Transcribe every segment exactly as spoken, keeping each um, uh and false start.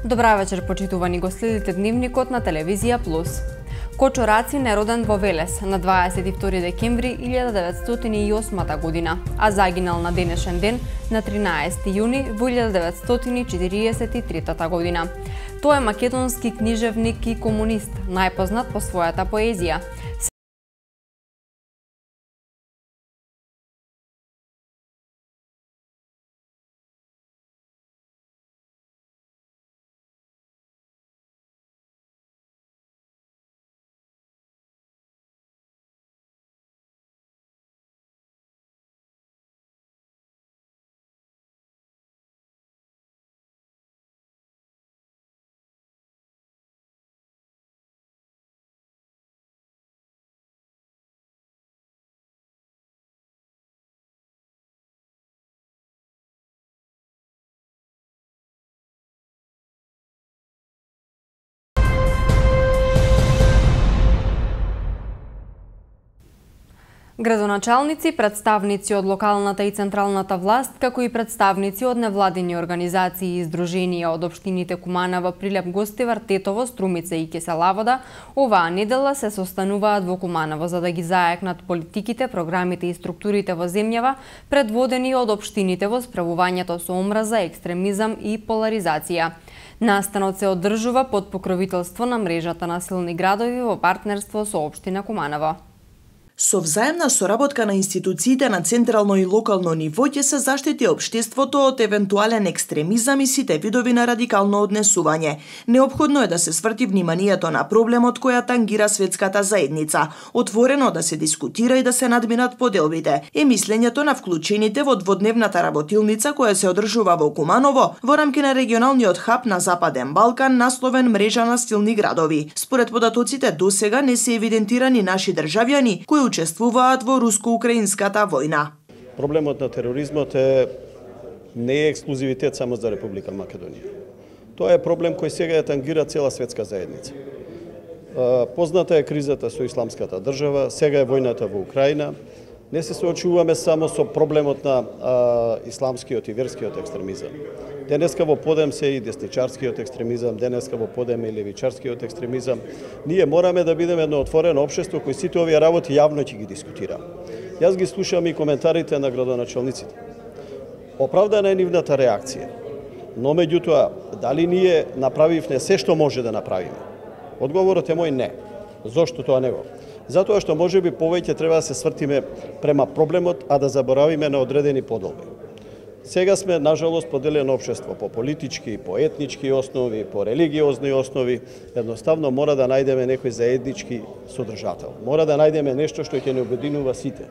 Добра вечер, почитувани го следите дневникот на Телевизија Плюс. Кочо Рацин е роден во Велес на дваесет и втори декември илјада деветстотини и осма година, а загинал на денешен ден на тринаесети јуни во илјада деветстотини четириесет и трета година. Тој е македонски книжевник и комунист, најпознат по својата поезија. Градоначалници, представници од локалната и централната власт, како и представници од невладини организации и здруженија од општините Куманово, Прилеп, Гостивар, Тетово, Струмица и Киселавода, оваа недела се состануваат во Куманово за да ги зајакнат политиките, програмите и структурите во земјава, предводени од општините во справувањето со омраза, екстремизам и поларизација. Настанот се одржува под покровителство на мрежата на силни градови во партнерство со општина Куманово. Со взаемна соработка на институциите на централно и локално ниво ќе се заштити општеството од евентуален екстремизам и сите видови на радикално однесување. Неопходно е да се сврти вниманието на проблемот која тангира светската заедница, отворено да се дискутира и да се надминат поделбите. Е мислењето на вклучените во дводневната работилница која се одржува во Куманово во рамки на регионалниот хаб на Западен Балкан, насловен мрежа на силни градови. Според податоците досега не се евидентирани наши државјани кои учествуваат во руско-украинската војна. Проблемот на тероризмот е не е ексклузивитет само за Република Македонија. Тоа е проблем кој сега ја тангира цела светска заедница. Позната е кризата со исламската држава, сега е војната во Украина. Не се соочуваме само со проблемот на а, исламскиот и верскиот екстремизам. Денеска во подем се и десничарскиот екстремизам, денеска во подем и левичарскиот екстремизам. Ние мораме да бидеме едно отворено општество кој сите овие работи јавно ќе ги дискутира. Јас ги слушам и коментарите на градоначалниците. Оправдана е нивната реакција, но меѓутоа, дали ние направивме се што може да направиме? Одговорот е мој не. Зошто тоа него? Затоа што можеби повеќе треба да се свртиме према проблемот, а да заборавиме на одредени поделби. Сега сме, нажалост, поделено општество по политички, по етнички основи, по религиозни основи. Едноставно мора да најдеме некој заеднички содржател. Мора да најдеме нешто што ќе не обединува сите.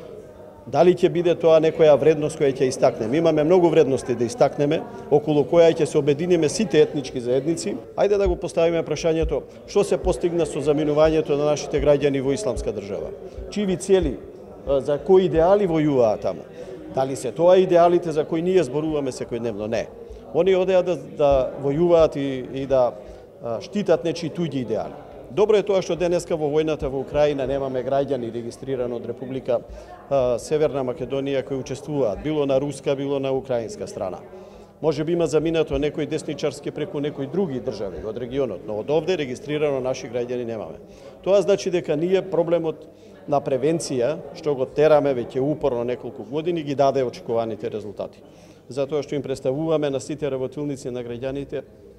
Дали ќе биде тоа некоја вредност која ќе истакнеме? Имаме многу вредности да истакнеме, околу која ќе се обединиме сите етнички заедници. Ајде да го поставиме прашањето што се постигна со заминувањето на нашите граѓани во исламска држава. Чиви цели, за кои идеали војуваат таму? Дали се тоа идеалите за кои ние зборуваме секојдневно? Не. Они одеа да, да војуваат и, и да штитат нечии туѓи идеали. Добро е тоа што денеска во војната во Украина немаме граѓани регистрирани од Република а, Северна Македонија кои учествуваат, било на руска, било на украинска страна. Може би има заминато некој десничарски преку некои други држави од регионот, но од овде регистрирано наши граѓани немаме. Тоа значи дека ние проблемот на превенција, што го тераме веќе упорно неколку години, ги даде очекуваните резултати. Затоа што им представуваме на сите работилници на граѓаните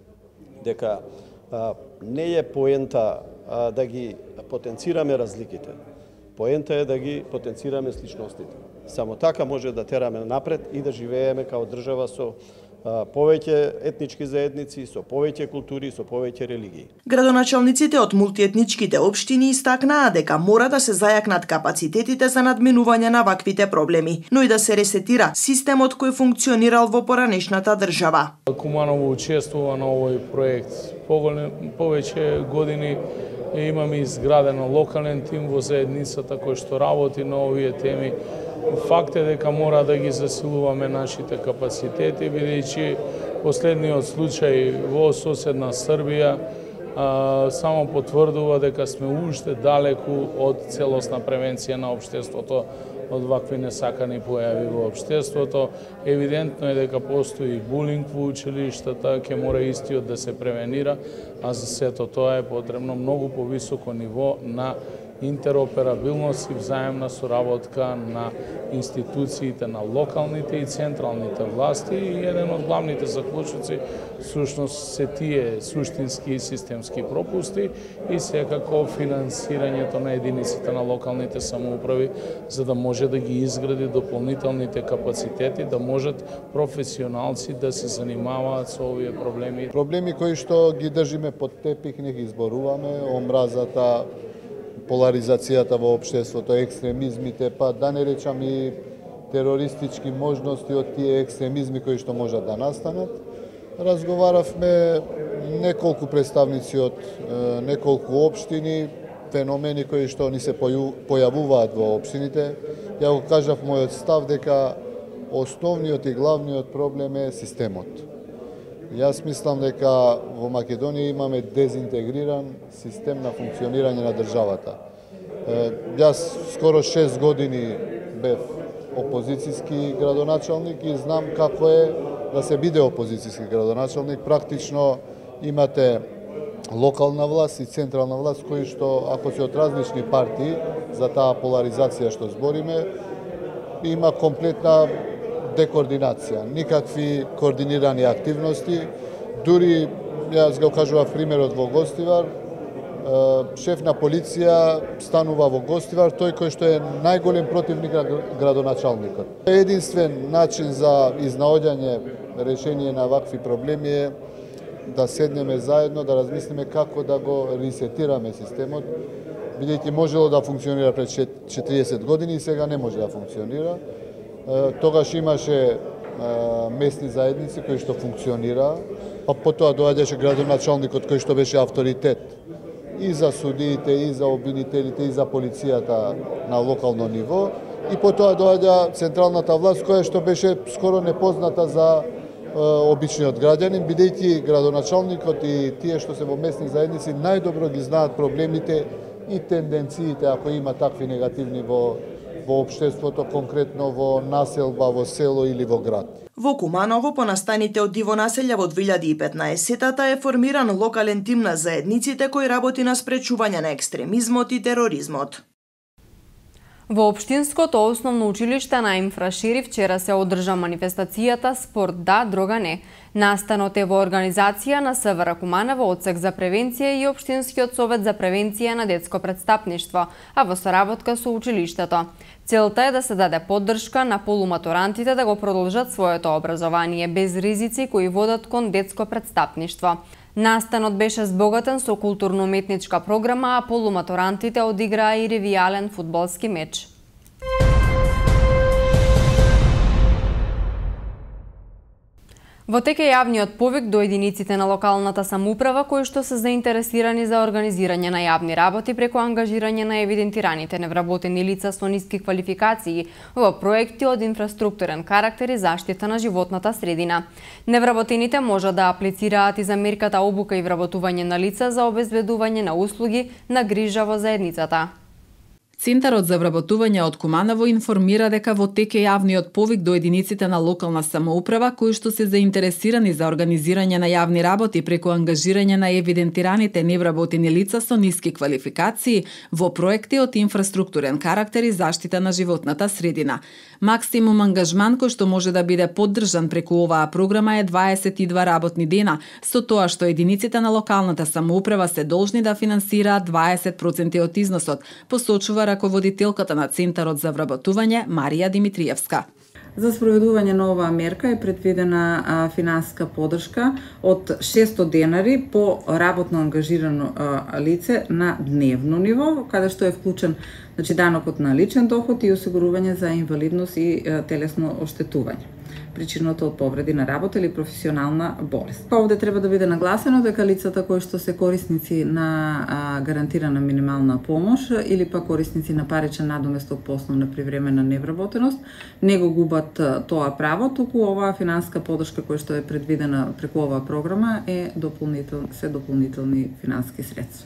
дека а, не е поента а, да ги потенцираме разликите. Поента е да ги потенцираме сличностите. Само така може да тераме напред и да живееме као држава со повеќе етнички заедници, со повеќе култури, со повеќе религии. Градоначалниците од мултиетничките општини истакнаа дека мора да се зајакнат капацитетите за надминување на ваквите проблеми, но и да се ресетира системот кој функционирал во поранешната држава. Куманово учествува на овој проект повеќе години. Имаме изградено локален тим во заедницата кој што работи на овие теми. Факт е дека мора да ги засилуваме нашите капацитети, бидејќи последниот случај во соседна Србија а, само потврдува дека сме уште далеку од целосна превенција на општеството од вакви несакани појави во општеството. Евидентно е дека постои булинг во училиштата, ќе мора истиот да се превенира, а за сето тоа е потребно многу повисоко ниво на интероперабилност и взаемна соработка на институциите на локалните и централните власти, и еден од главните заклучоци всушност се тие суштински и системски пропусти и секако финансирањето на единиците на локалните самоуправи за да може да ги изгради дополнителните капацитети, да можат професионалци да се занимаваат со овие проблеми. Проблеми кои што ги држиме под тепих, не ги изборуваме, омразата, поларизацијата во општеството, екстремизмите, па да не речам и терористички можности од тие екстремизми кои што можат да настанат. Разговаравме неколку представници од неколку општини, феномени кои што ни се појавуваат во општините. Ја го кажав мојот став дека основниот и главниот проблем е системот. Јас мислам дека во Македонија имаме дезинтегриран систем на функционирање на државата. Јас скоро шест години бев опозицијски градоначалник и знам како е да се биде опозицијски градоначалник. Практично имате локална власт и централна власт кои што, ако се од различни партии, за таа поларизација што збориме, има комплетна декоординација, никакви координирани активности. Дури, јас го кажував примерот во Гостивар, шеф на полиција станува во Гостивар, тој кој што е најголем противник на градоначалникот. Единствен начин за изнаоѓање решение на вакви проблеми е да седнеме заедно, да размислиме како да го ресетираме системот, бидејќи можело да функционира пред четириесет години и сега не може да функционира. Тогаш имаше местни заедници кои што функционира, па потоа доаѓаше градоначалникот кој што беше авторитет и за судиите, и за обвинителите, и за полицијата на локално ниво, и потоа доаѓа централната власт која што беше скоро непозната за обичниот граѓанин, бидејќи градоначалникот и тие што се во местни заедници најдобро ги знаат проблемите и тенденциите ако има такви негативни во во општеството, конкретно во населба, во село или во град. Во Куманово, по настаните од диво населја во две илјади и петнаесетта е формиран локален тим на заедниците кој работи на спречување на екстремизмот и тероризмот. Во Општинското основно училиште на Имфрашири вчера се одржа манифестацијата Спорт да, дрога не. Настанот е во организација на СВР Куманово, Одсек за превенција и Општинскиот совет за превенција на детско претстапништво, а во соработка со училиштето. Целта е да се даде поддршка на полуматурантите да го продолжат своето образование без ризици кои водат кон детско претстапништво. Настанот беше збогатен со културно-уметничка програма, а полуматурантите одиграа и ревијален фудбалски меч. Во тек е јавниот повик до единиците на локалната самоуправа кои што се заинтересирани за организирање на јавни работи преку ангажирање на евидентираните невработени лица со ниски квалификации во проекти од инфраструктурен карактер и заштита на животната средина. Невработените можат да аплицираат и за мерката обука и вработување на лица за обезбедување на услуги на грижа во заедницата. Центарот за вработување од Куманово информира дека во тек е јавниот повик до единиците на локална самоуправа кои што се заинтересирани за организирање на јавни работи преку ангажирање на евидентираните невработени лица со ниски квалификации во проекти од инфраструктурен карактер и заштита на животната средина. Максимум ангажман кој што може да биде поддржан преку оваа програма е дваесет и два работни дена, со тоа што единиците на локалната самоуправа се должни да финансираат дваесет проценти од износот, посочува раководителката на Центарот за вработување Марија Димитриевска. За спроведување на оваа мерка е предвидена а, финансска поддршка од шестстотини денари по работно ангажирано а, лице на дневно ниво, каде што е вклучен значи, данокот на личен доход и осигурување за инвалидност и а, телесно оштетување, причината од повреди на работа или професионална болест. Овде треба да биде нагласено дека лицата кои што се корисници на а, гарантирана минимална помош или па корисници на паричен надоместок по основна привремена невработеност не го губат а, тоа право, туку оваа финанска поддршка која што е предвидена преку оваа програма е дополнител, се дополнителни финански средства.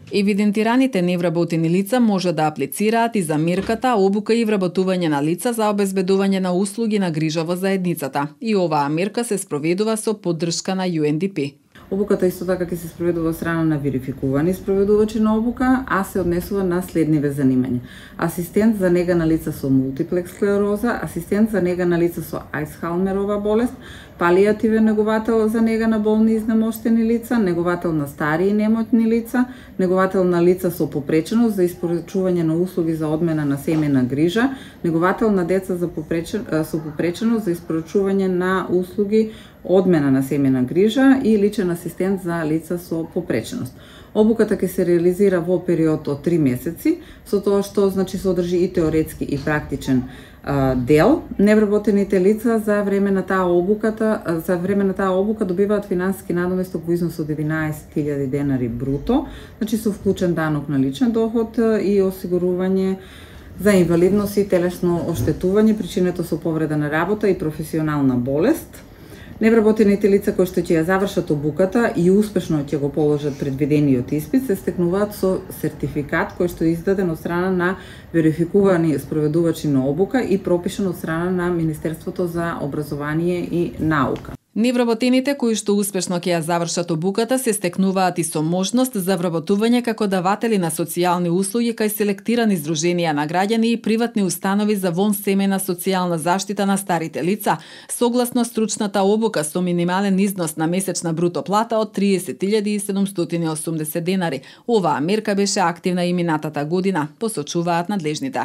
Евидентираните невработени лица може да аплицираат и за мерката обука и вработување на лица за обезбедување на услуги на грижа во заедницата. И оваа мерка се спроведува со поддршка на Ю Ен Ди Пи. Обуката исто така ќе се спроведува од страна на верификувани спроведувачи на обука, а се однесува на следниве занимања: асистент за нега на лица со мултиплекс склероза, асистент за нега на лица со Ајсхалмерова болест, палијативен неговател за нега на болни и изнемоштени лица, неговател на стари и немотни лица, неговател на лица со попреченост за испорачување на услуги за одмена на семејна грижа, неговател на деца за попречен, со попреченост за испорачување на услуги одмена на семејна грижа и личен асистент за лица со попреченост. Обуката ќе се реализира во период од три месеци, со тоа што значи содржи и теоретски и практичен а, дел. Невработените лица за време на таа обуката, за време на таа обука добиваат финансиски надоместок во износ од единаесет илјади денари бруто, значи со вклучен данок на личен доход и осигурување за инвалидност и телесно оштетување, причинето со повреда на работа и професионална болест. Невработените лица кои што ќе ја завршат обуката и успешно ќе го положат предвидениот испит се стекнуваат со сертификат кој што е издаден од страна на верификувани спроведувачи на обука и пропишан од страна на Министерството за образование и наука. Невработените кои што успешно ќе ја завршат обуката се стекнуваат и со можност за вработување како даватели на социјални услуги кај селектирани здруженија на граѓани и приватни установи за вонсемејна социјална заштита на старите лица, согласно стручната обука со минимален износ на месечна бруто плата од триесет илјади седумстотини и осумдесет денари. Оваа мерка беше активна и минатата година, посочуваат надлежните.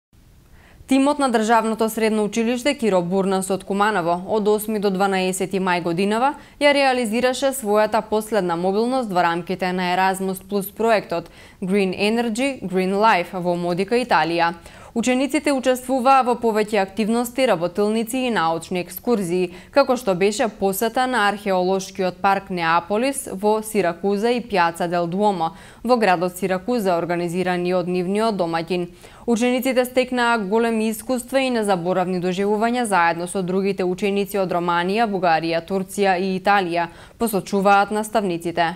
Тимот на Државното средно училиште Киро Бурнас од Куманово од осми до дванаесети мај годинава ја реализираше својата последна мобилност во рамките на Еразмус Плюс проектот Green Energy, Green Life во Модика, Италија. Учениците учествуваа во повеќе активности, работилници и научни екскурзии, како што беше посета на археолошкиот парк Неаполис во Сиракуза и Пјаца дел Дуомо во градот Сиракуза, организирани од нивниот домаќин. Учениците стекнаа големи искуства и незаборавни доживувања заедно со другите ученици од Романија, Бугарија, Турција и Италија, посочуваат наставниците.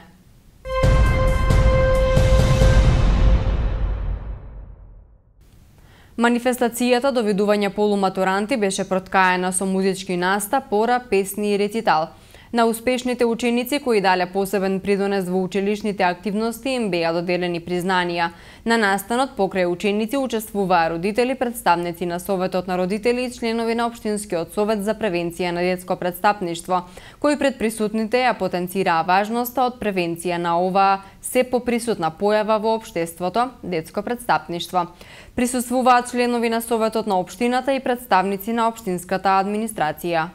Манифестацијата до видување полуматуранти беше проткаена со музички настап, пора, песни и рецитал. На успешните ученици кои дале посебен придонес во училишните активности им беа доделени признанија. На настанот покрај ученици учествуваа родители, представници на Советот на родители и членови на Општинскиот совет за превенција на детско претстапништво, кои пред присутните ја потенцираа важноста од превенција на оваа се поприсутна појава во општеството – детско претстапништво. Присуствуваат членови на Советот на општината и представници на општинската администрација.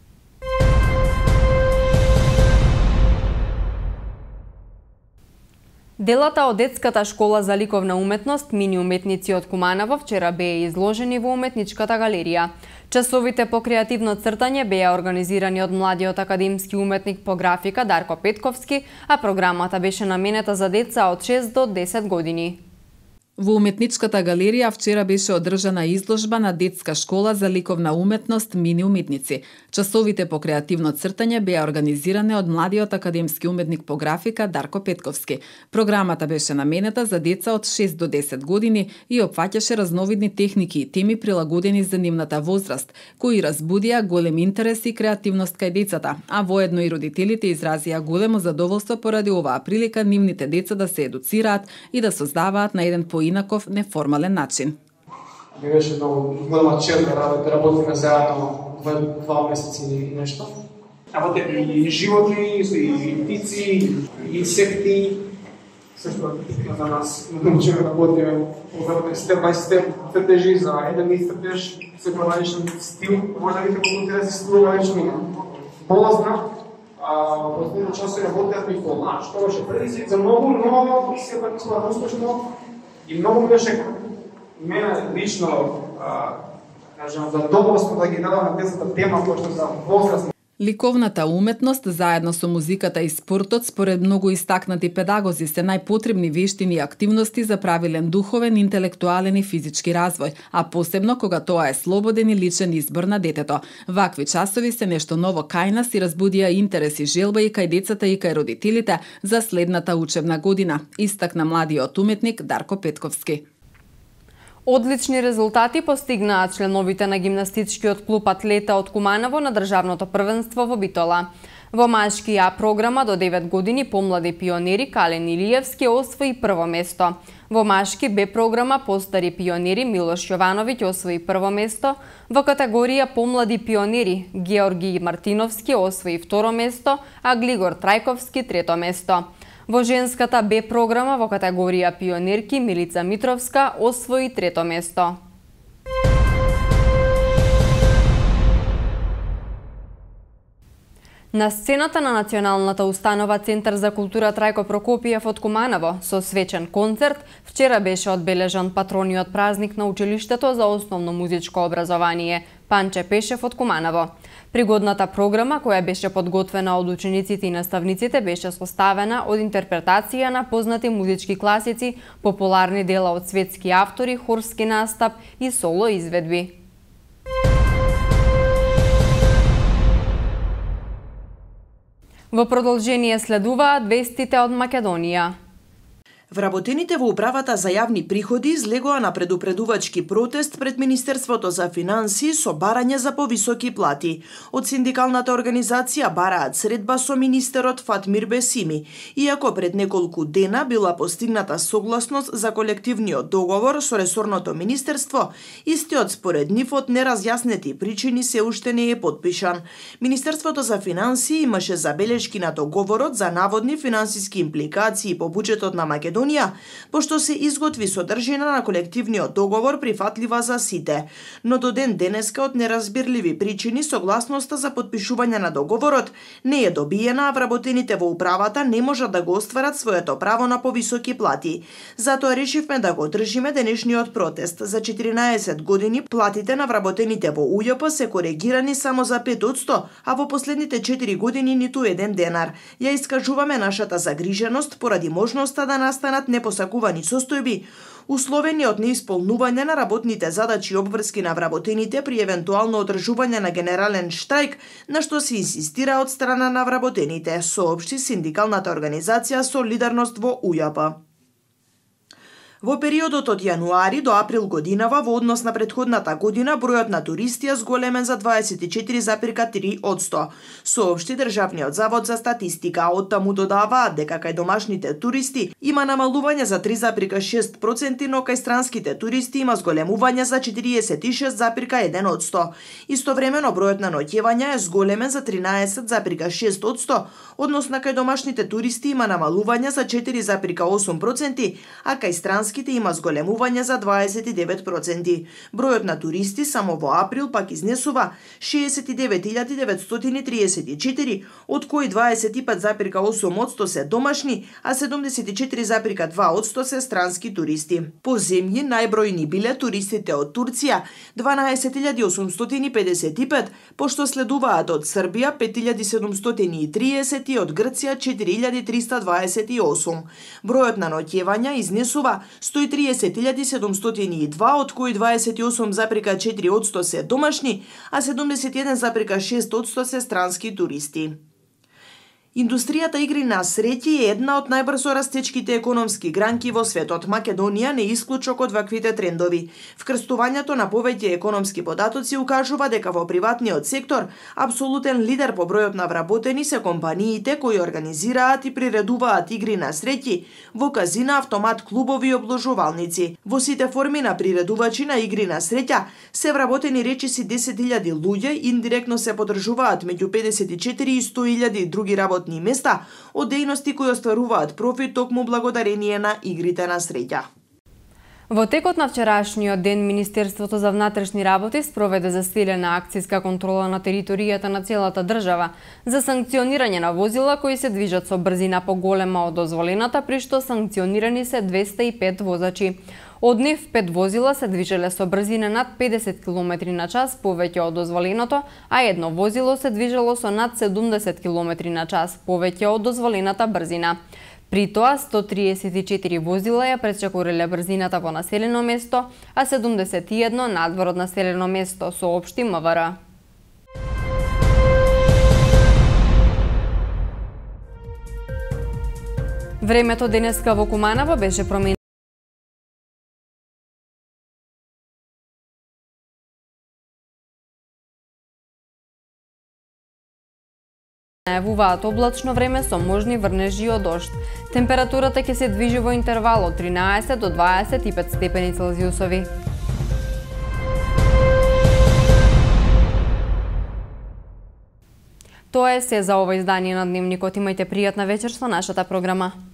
Делата од детската школа за ликовна уметност мини уметници од Куманово вчера беа изложени во уметничката галерија. Часовите по креативно цртање беа организирани од младиот академски уметник по графика Дарко Петковски, а програмата беше наменета за деца од шест до десет години. Во уметничката галерија вчера беше одржана изложба на детска школа за ликовна уметност мини уметници. Часовите по креативно цртање беа организирани од младиот академски уметник по графика Дарко Петковски. Програмата беше наменета за деца од шест до десет години и опфаќаше разновидни техники и теми прилагодени за нивната возраст, кои разбудија голем интерес и креативност кај децата, а воедно и родителите изразија големо задоволство поради оваа прилика нивните деца да се едуцираат и да создаваат на еден поинаков неформален начин. Ми беше многу голема чест да работиме заедно два, два месеци и нешто. Работиме и животни, и птици, и инсекти. Се што за нас научиме да работиме степ бај степ, стратежи за еден и стратеж, се пораничен стил, може да видите колку интересни стил различни. Полазна, последно часови работиме и колаш, тоа беше предизвик за многу, но сепак сме успешно. И многу беше мене лично, а, кажам, задоволство да ги дадам на децата тема која што за возрастни. Ликовната уметност, заедно со музиката и спортот, според многу истакнати педагози, се најпотребни вештини и активности за правилен духовен, интелектуален и физички развој, а посебно кога тоа е слободен и личен избор на детето. Вакви часови се нешто ново кај нас и разбудија интерес и желба и кај децата и кај родителите за следната учебна година, истакна младиот уметник Дарко Петковски. Одлични резултати постигнаат членовите на гимнастичкиот клуб Атлета од Куманово на државното првенство во Битола. Во машки А програма до девет години помлади пионери Кален Илиевски освои прво место. Во машки Б програма постари пионери Милош Јовановиќ освои прво место. Во категорија помлади пионери Георги Мартиновски освои второ место, а Глигор Трајковски трето место. Во женската Б програма во категорија пионерки Милица Митровска освои трето место. На сцената на Националната установа Центар за култура Трајко Прокопиев од Куманово со свечен концерт вчера беше одбележан патрониот празник на училиштето за основно музичко образование Панче Пешев од Куманово. Пригодната програма, која беше подготвена од учениците и наставниците, беше составена од интерпретација на познати музички класици, популарни дела од светски автори, хорски настап и соло изведби. Во продолжение следуваат вестите од Македонија. Вработените во управата за јавни приходи излегоа на предупредувачки протест пред Министерството за финансии со барање за повисоки плати. Од синдикалната организација бараат средба со министерот Фатмир Бесими, иако пред неколку дена била постигната согласност за колективниот договор со ресорното министерство, истиот според нив од неразјаснети причини се уште не е потпишан. Министерството за финансии имаше забелешки на договорот за наводни финансиски импликации по буџетот на Македонија, пошто се изготви содржина на колективниот договор прифатлива за сите. Но до ден денеска од неразбирливи причини согласноста за потпишување на договорот не е добиена, а вработените во управата не можат да го остварат своето право на повисоки плати. Затоа решивме да го одржиме денешниот протест. За четиринаесет години платите на вработените во У Ј П се коригирани само за пет одсто, а во последните четири години ниту еден денар. Ја искажуваме нашата загриженост поради можноста да настане непосакувани состојби, условени од неисполнување на работните задачи и обврски на вработените при евентуално одржување на генерален штрајк, на што се инсистира од страна на вработените, соопшти синдикалната организација Солидарност во У Ј П. Во периодот од јануари до април годинава во однос на претходната година бројот на туристи е зголемен за дваесет и четири зарез три одсто. Соопшти Државниот завод за статистика. Од таму додаваат дека кај домашните туристи има намалување за три зарез шест проценти, но кај странските туристи има зголемување за четириесет и шест зарез еден одсто. Истовремено бројот на ноќевања е зголемен за тринаесет зарез шест одсто, односно кај домашните туристи има намалување за четири зарез осум проценти, а кај странските има зголемување за дваесет и девет проценти. Бројот на туристи само во април пак изнесува шеесет и девет илјади деветстотини триесет и четири, од кои дваесет и пет зарез осум одсто се домашни, а седумдесет и четири зарез два одсто се странски туристи. По земји најбројни биле туристите од Турција дванаесет илјади осумстотини педесет и пет, пошто следуваат од Србија пет илјади седумстотини и триесет и од Грција четири илјади триста дваесет и осум. Бројот на ноќевања изнесува сто и триесет илјади седумстотини и два, од кои дваесет и осум зарез четири одсто се домашни, а седумдесет и еден зарез шест одсто се странски туристи. Индустријата игри на среќи е една од најбрзо растечките економски гранки во светот. Македонија не е исклучок од ваквите трендови. Вкрстувањето на повеќе економски податоци укажува дека во приватниот сектор апсолутен лидер по бројот на вработени се компаниите кои организираат и приредуваат игри на среќи во казина, автомат клубови и обложувалници. Во сите форми на приредувачи на игри на среќа се вработени речиси десет илјади луѓе, индиректно се подржуваат меѓу педесет и четири и сто илјади други работни места од дејности кои остваруваат профит токму благодарение на игрите на среќа. Во текот на вчерашниот ден Министерството за внатрешни работи спроведе засилена акцијска контрола на територијата на целата држава за санкционирање на возила кои се движат со брзина поголема од дозволената, при што санкционирани се двеста и пет возачи. Од нив пет возила се движеле со брзина над педесет километри на час повеќе од дозволеното, а едно возило се движело со над седумдесет километри на час повеќе од дозволената брзина. При тоа сто триесет и четири возила ја пречекориле брзината во населено место, а седумдесет и едно надвор од населено место, соопшти МВР. Времето денеска во Куманово беше променено. Најавуваат облачно време со можни врнежи од дожд. Температурата ќе се движи во интервал од тринаесет до дваесет и пет степени Целзиусови. Тоа е се за ова издание на Дневникот. Имајте пријатна вечер со нашата програма.